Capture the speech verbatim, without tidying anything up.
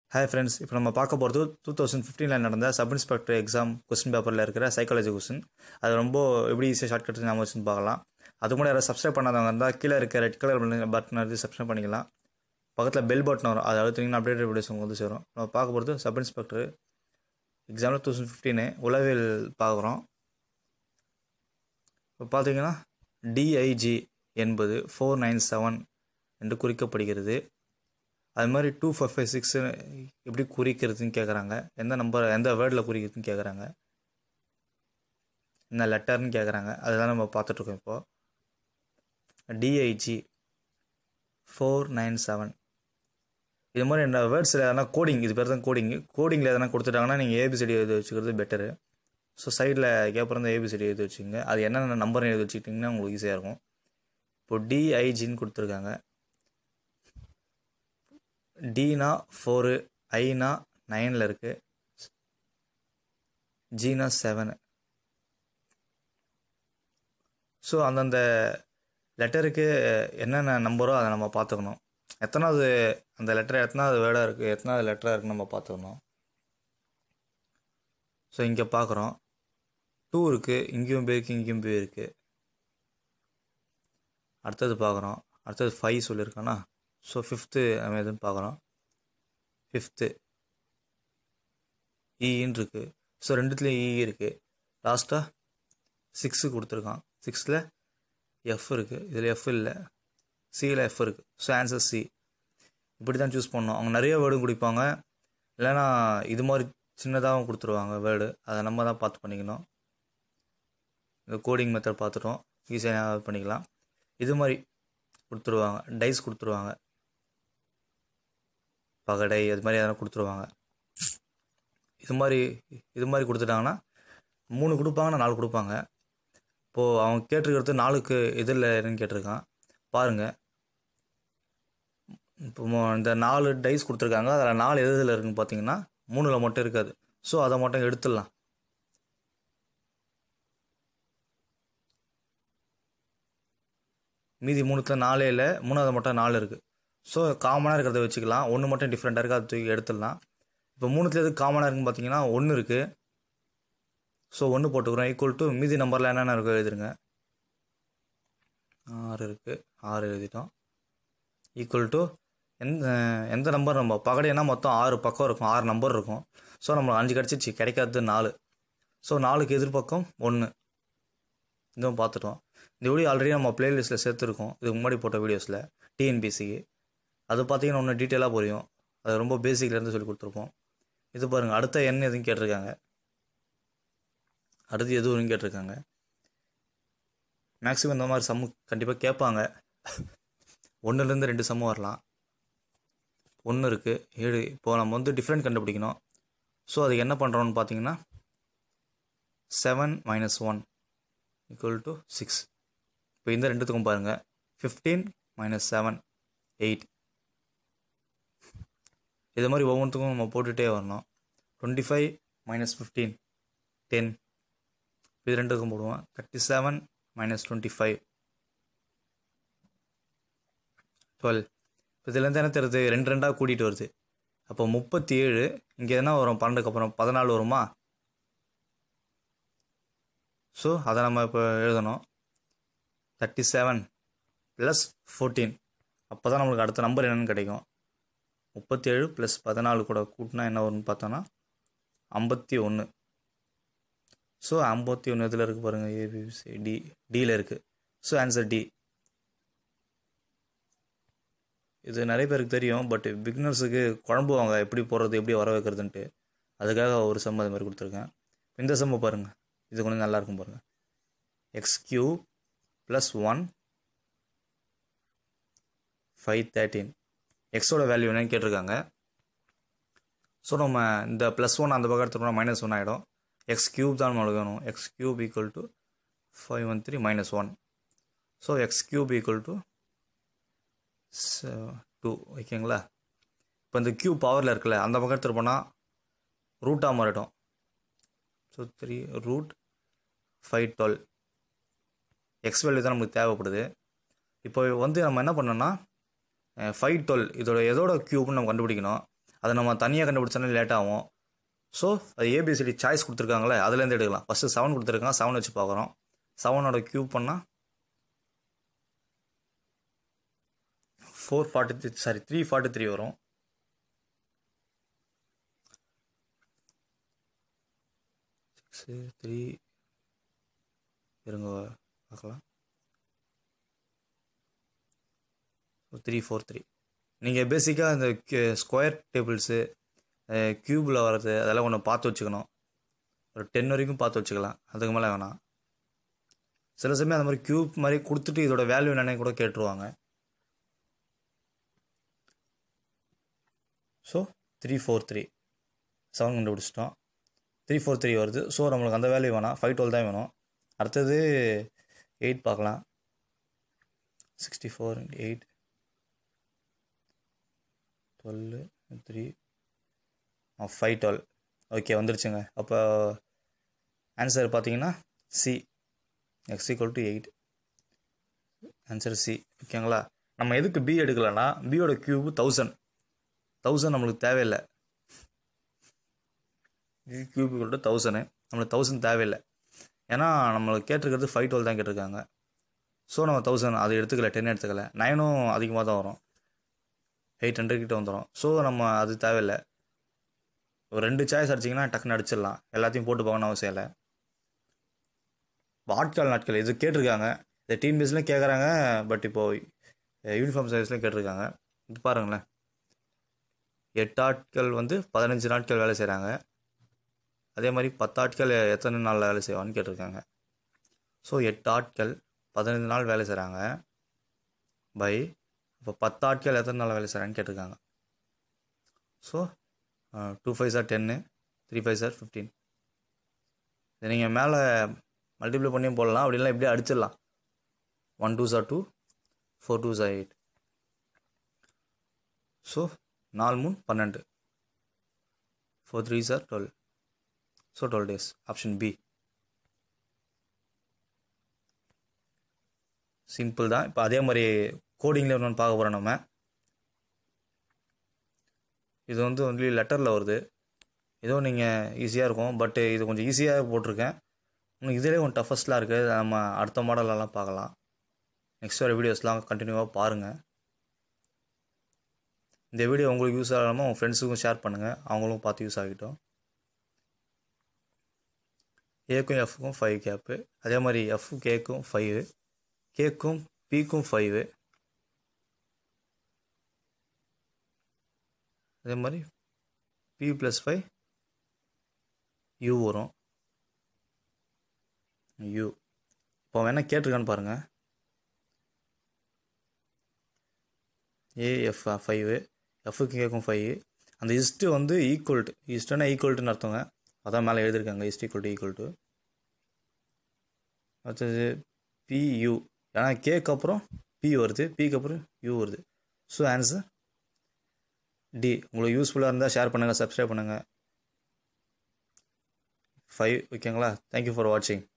Hi friends, இப்போ நம்ம பார்க்க போகிறது டூ தௌசண்ட் ஃபிஃப்டீனில் நடந்த சப் இன்ஸ்பெக்டர் எக்ஸாம் கொஸ்டின் பேப்பரில் இருக்கிற சைக்காலஜி கொஸ்டின். அது ரொம்ப எப்படி ஈஸியாக ஷார்ட்கட் நம்ம வச்சுன்னு பார்க்கலாம். அது கூட யாராவது சப்ஸ்கிரைப் பண்ணாதவங்க இருந்தால் கீழே இருக்க ரெட் கலர் பட்டன் எடுத்து சப்ஸ்கிரைப் பண்ணிக்கலாம். பக்கத்தில் பெல் பட்டன் வரும், அதை அழுத்திங்கன்னா அப்டேட்டட் வீடியோஸ் உங்களுக்கு வந்து சேரும். நம்ம பார்க்க போகிறது சப் இன்ஸ்பெக்டர் எக்ஸாமில் டூ தௌசண்ட் ஃபிஃப்டீனு உளவியல் பார்க்குறோம். இப்போ பார்த்தீங்கன்னா டிஐஜி என்பது ஃபோர் நைன் செவன் என்று குறிக்கப்படுகிறது. அது மாதிரி டூ ஃபைவ் ஃபைவ் சிக்ஸு எப்படி குறிக்கிறதுன்னு கேட்குறாங்க. எந்த நம்பர் எந்த வேர்டில் குறிக்கிறதுன்னு கேட்குறாங்க. என்ன லெட்டர்னு கேட்குறாங்க. அதுதான் நம்ம பார்த்துட்ருக்கோம். இப்போது டிஐஜி ஃபோர் நைன் செவன் இது மாதிரி என்ன வேர்ட்ஸில் எதனா கோடிங், இது பேர் தான் கோடிங்கு. கோடிங்கில் எதனா கொடுத்துட்டாங்கன்னா நீங்கள் ஏபிசிடி எழுதி வச்சுக்கிறது பெட்டரு. ஸோ சைடில் கேட்பறம் தான் ஏபிசிடி எழுதி வச்சுக்கோங்க. அது என்னென்ன நம்பர் எழுதி வச்சுக்கிட்டிங்கன்னா உங்களுக்கு ஈஸியாக இருக்கும். இப்போ டிஐஜின்னு கொடுத்துருக்காங்க. டினா ஃபோரு, ஐனா நைனில் இருக்குது, ஜினா செவனு. ஸோ அந்தந்த லெட்டருக்கு என்னென்ன நம்பரோ அதை நம்ம பார்த்துக்கணும். எத்தனாவது அந்த லெட்டர் எத்தனாவது வேர்டாக இருக்குது, எத்தனாவது லெட்டராக இருக்குன்னு நம்ம பார்த்துக்கணும். ஸோ இங்கே பார்க்குறோம் டூ இருக்குது, இங்கேயும் பி இருக்குது, இங்கேயும் பி இருக்குது. அடுத்தது பார்க்குறோம், அடுத்தது ஃபைவ் சொல்லியிருக்கோன்னா. ஸோ ஃபிஃப்த்து நம்ம எதுன்னு பார்க்குறோம். ஃபிஃப்த்து இன்னு இருக்குது. ஸோ ரெண்டுத்துலேயும் இ இருக்குது. லாஸ்ட்டாக சிக்ஸு கொடுத்துருக்கான். சிக்ஸில் எஃப் இருக்குது, இதில் எஃப் இல்லை, சியில் எஃப் இருக்குது. So answer C. இப்படி தான் சூஸ் பண்ணணும். அவங்க நிறைய வேர்டும் கொடுப்பாங்க, இல்லைனா இது மாதிரி சின்னதாகவும் கொடுத்துருவாங்க வேர்டு. அதை நம்ம தான் பார்த்து பண்ணிக்கணும். இந்த கோடிங் மெத்தட் பார்த்துட்டோம், ஈஸியாக பண்ணிக்கலாம். இது மாதிரி கொடுத்துருவாங்க, டைஸ் கொடுத்துருவாங்க, பகடை, அது மாதிரி எதனா கொடுத்துருவாங்க. இது மாதிரி இது மாதிரி கொடுத்துட்டாங்கன்னா மூணு கொடுப்பாங்கன்னா நாலு கொடுப்பாங்க. இப்போது அவங்க கேட்டிருக்கிறது நாலுக்கு இதில் என்னன்னு கேட்டிருக்கான் பாருங்கள். இப்போ இந்த நாலு டைஸ் கொடுத்துருக்காங்க, அதில் நாலு எதில் இருக்குன்னு பார்த்தீங்கன்னா மூணில் மட்டும் இருக்காது. ஸோ அதை மட்டும் எடுத்துடலாம். மீதி மூணுத்தில் நாலே இல்லை, மூணாவது மட்டும் நாலு இருக்குது. ஸோ காமனாக இருக்கிறத வச்சுக்கலாம். ஒன்று மட்டும் டிஃப்ரெண்ட்டாக இருக்குது, அது தூக்கி எடுத்துடலாம். இப்போ மூணுத்துல எது காமனாக இருக்குன்னு பார்த்தீங்கன்னா ஒன்று இருக்குது. ஸோ ஒன்று போட்டுக்கிறோம். ஈக்குவல் டு மீதி நம்பரில் என்னென்ன இருக்கோ எழுதிருங்க. ஆறு இருக்குது, ஆறு எழுதிட்டோம். ஈக்குவல் டு எந்த எந்த நம்பர் நம்ம பகடைனா மொத்தம் ஆறு பக்கம் இருக்கும், ஆறு நம்பர் இருக்கும். ஸோ நம்மளுக்கு அஞ்சு கிடச்சிச்சு, கிடைக்காது நாலு. ஸோ நாலுக்கு எதிர்பக்கம் ஒன்று. இதுவும் பார்த்துட்டோம். இந்த வீடியோ ஆல்ரெடி நம்ம பிளேலிஸ்ட்டில் சேர்த்துருக்கோம், இதுக்கு முன்னாடி போட்ட வீடியோஸில் டிஎன்பிசிக்கு. அது பார்த்தீங்கன்னா ஒன்று டீட்டெயிலாக புரியும். அது ரொம்ப பேசிக்லேருந்து சொல்லி கொடுத்துருப்போம். இது பாருங்கள், அடுத்த எண் எதுவும் கேட்டிருக்காங்க, அடுத்து எதுவும் கேட்டிருக்காங்க. மேக்ஸிமம் இந்த மாதிரி சம்மு கண்டிப்பாக கேட்பாங்க. ஒன்றுலேருந்து ரெண்டு சம்மு வரலாம். ஒன்று இருக்குது, ஏழு. இப்போது நம்ம வந்து டிஃப்ரெண்ட் கண்டுபிடிக்கணும். ஸோ அதுக்கு என்ன பண்ணுறோன்னு பார்த்தீங்கன்னா seven minus one equal to six. இப்போ இந்த ரெண்டுத்துக்கும் பாருங்கள், ஃபிஃப்டீன் மைனஸ் செவன் எயிட். இது மாதிரி ஒவ்வொன்றுத்துக்கும் நம்ம போட்டுகிட்டே வரணும். Twenty five minus fifteen ten. இது ரெண்டுக்கும் போடுவோம். Thirty seven minus twenty five twelve. இப்போ இதுலேருந்து என்ன தருது, ரெண்டு ரெண்டாக கூட்டிகிட்டு வருது. அப்போ முப்பத்தி ஏழு. இங்கே என்ன வரும், பன்னெண்டுக்கு அப்புறம் பதினாலு வருமா. ஸோ அதை நம்ம இப்போ எழுதணும். Thirty seven plus fourteen. அப்போ தான் நம்மளுக்கு அடுத்த நம்பர் என்னென்னு கிடைக்கும். முப்பத்தி ஏழு ப்ளஸ் பதினாலு கூட கூட்டினா என்ன வரும்னு பார்த்தோன்னா ஐம்பத்தி ஒன்று. ஸோ ஐம்பத்தி ஒன்று இதில் இருக்குது பாருங்கள், ஏபிசி டி டியில் இருக்குது. So answer D. இது நிறைய பேருக்கு தெரியும், பட் பிகினர்ஸுக்கு குழம்புவாங்க எப்படி போடுறது, எப்படி வர வைக்கிறதுன்ட்டு. அதுக்காக ஒரு சம் அது மாதிரி கொடுத்துருக்கேன். இந்த சம்மை பாருங்கள், இது கொஞ்சம் நல்லாயிருக்கும் பாருங்கள். X cube plus one five thirteen. எக்ஸோட வேல்யூ என்னன்னு கேட்டிருக்காங்க. ஸோ நம்ம இந்த ப்ளஸ் ஒன் அந்த பக்கம் எடுத்துட்டோம்னா மைனஸ் ஒன் ஆகிடும். எக்ஸ் கியூப் தான் நம்மளுக்கு வேணும். X cube equal to five one three minus one. So x cube equal to two. ஓகேங்களா. இப்போ இந்த கியூப் பவரில் இருக்குல்ல, அந்த பக்கம் எடுத்துகிட்டு போனால் ரூட்டாக மாறிடும். So three root five twelve. X value தான் நமக்கு தேவைப்படுது. இப்போ வந்து நம்ம என்ன பண்ணோன்னா ஃபைவ் டுவெல் இதோட எதோட க்யூப்னு நம்ம கண்டுபிடிக்கணும். அதை நம்ம தனியாக கண்டுபிடிச்சோன்னா லேட் ஆகும். ஸோ அது ஏபிசிடி சாய்ஸ் கொடுத்துருக்காங்களே அதுலேருந்து எடுக்கலாம். ஃபஸ்ட்டு செவன் கொடுத்துருக்காங்க, செவன் வச்சு பார்க்குறோம். செவனோட க்யூப் பண்ணால் four forty three sorry three forty three வரும். சிக்ஸு த்ரீ இருங்க பார்க்கலாம். த்ரீ ஃபோர் த்ரீ நீங்கள் பேசிக்காக இந்த ஸ்கொயர் டேபிள்ஸு க்யூபில் வர்றது அதெல்லாம் ஒன்று பார்த்து வச்சுக்கணும். ஒரு டென் வரைக்கும் பார்த்து வச்சுக்கலாம், அதுக்கு மேலே வேணாம். சில சமயம் அந்த மாதிரி க்யூப் மாதிரி கொடுத்துட்டு இதோட வேல்யூ என்னன்னு கூட கேட்டுருவாங்க. So three four three seven கண்டுபிடிச்சிட்டோம். த்ரீ ஃபோர் த்ரீ வருது. ஸோ நம்மளுக்கு அந்த வேல்யூ வேணாம், ஃபைவ் டுவெல் தான் வேணும். அடுத்தது எயிட் பார்க்கலாம். சிக்ஸ்டி ஃபோர் இன்ட் eight twelve three five twelve okay வந்துருச்சுங்க. அப்போ ஆன்சர் பார்த்தீங்கன்னா C x equal to eight. Answer C. ஓகேங்களா. நம்ம எதுக்கு பி எடுக்கலைன்னா பியோட க்யூபு தௌசண்ட் தௌசண்ட் நம்மளுக்கு தேவையில்லை. B cube equal to thousand நம்மளுக்கு தௌசண்ட் தேவையில்லை. ஏன்னா நம்மளுக்கு கேட்டிருக்கிறது ஃபைவ் டுவெல் தான் கேட்டிருக்காங்க. ஸோ நம்ம தௌசண்ட் அது எடுத்துக்கல, டென் எடுத்துக்கல. நைனும் அதிகமாக தான் வரும், எயிட் ஹண்ட்ரட் கிட்ட வந்துடும். ஸோ நம்ம அது தேவையில்லை. ஒரு ரெண்டு சாய்ஸ் அடிச்சிங்கன்னா டக்குன்னு அடிச்சிடலாம், எல்லாத்தையும் போட்டு போகணும்னு அவசியம் இல்லை. ஆட்கள் நாட்கள் இது கேட்டிருக்காங்க, இந்த டீம் பேஸ்லையும் கேட்குறாங்க, பட் இப்போது யூனிஃபார்ம் சர்வீஸ்லையும் கேட்டிருக்காங்க. இது பாருங்களேன், எட்டு ஆட்கள் வந்து பதினஞ்சு நாட்கள் வேலை செய்கிறாங்க. அதே மாதிரி பத்து ஆட்கள் எத்தனை நாளில் வேலை செய்வான்னு கேட்டிருக்காங்க. ஸோ எட்டு ஆட்கள் பதினஞ்சு நாள் வேலை செய்கிறாங்க பை இப்போ பத்து ஆட்கள் எத்தனை நாள் வேலை செய்கிறாங்கன்னு கேட்டிருக்காங்க. ஸோ டூ ஃபைவ் சார் டென்னு, த்ரீ ஃபைவ் சார் ஃபிஃப்டீன். இதை நீங்கள் மேலே மல்டிப்ளை பண்ணியும் போடலாம், அப்படிலாம் இப்படியே அடிச்சிடலாம். One two star two, four two star eight. So நாலு மூணு பன்னெண்டு, four three star twelve. So twelve days. Option B. Simple தான். இப்போ அதே மாதிரி கோடிங்கில் ஒன்று பார்க்க போகிறோம் நம்ம. இது வந்து ஒன்லி லெட்டரில் வருது. ஏதோ நீங்கள் ஈஸியாக இருக்கும், பட் இது கொஞ்சம் ஈஸியாக போட்டிருக்கேன். இன்னும் இதிலே கொஞ்சம் டஃபஸ்ட்லாம் இருக்குது. நம்ம அடுத்த மாடலெல்லாம் பார்க்கலாம். நெக்ஸ்ட் வர வீடியோஸ்லாம் கண்டினியூவாக பாருங்கள். இந்த வீடியோ உங்களுக்கு யூஸ் ஆகாமல் உங்கள் ஃப்ரெண்ட்ஸுக்கும் ஷேர் பண்ணுங்கள், அவங்களும் பார்த்து யூஸ் ஆகிட்டோம். ஏக்கும் எஃப்க்கும் ஃபைவ் கேப்பு, அதே மாதிரி எஃப் கேக்கும் ஃபைவு, கேக்கும் பிக்கும் ஃபைவு, அதே மாதிரி பி ப்ளஸ் ஃபைவ் யூ வரும். யூ இப்போ வேணால் கேட்டிருக்கான்னு பாருங்கள். ஏஎஃப் ஃபைவு, எஃப்க்கு கேக்கும் ஃபைவ். அந்த இஸ்ட்டு வந்து ஈக்குவல்ட்டு, இஸ்ட்டுன்னா ஈக்குவல்ட்டுன்னு அர்த்தங்க. அதான் மேலே எழுதியிருக்காங்க, இஸ்ட் ஈக்குவல் டு ஈக்குவல் டு. அடுத்தது பியூ, ஏன்னா கேக்கு அப்புறம் பி வருது, பிக்கு அப்புறம் யூ வருது. So answer D. உங்களுக்கு யூஸ்ஃபுல்லாக இருந்தால் ஷேர் பண்ணுங்கள், சப்ஸ்கிரைப் பண்ணுங்கள். ஃபைவ். ஓகேங்களா. தேங்க்யூ ஃபார் வாட்சிங்.